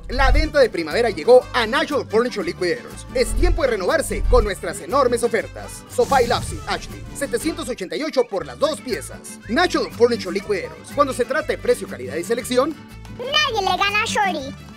La venta de primavera llegó a Natural Furniture Liquidators. Es tiempo de renovarse con nuestras enormes ofertas. Sofá y Love Seat Ashley, 788 por las 2 piezas. Natural Furniture Liquidators. Cuando se trata de precio, calidad y selección, nadie le gana a Shorty.